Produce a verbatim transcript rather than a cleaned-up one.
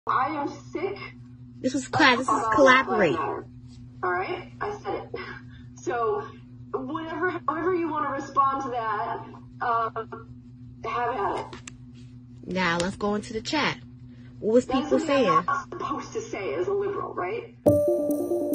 I am sick. This was class. This is collaborate. All right, I said it. So, whatever, however you want to respond to that, um, have at it. Now let's go into the chat. What was That's people something I'm saying? not supposed to say as a liberal, right?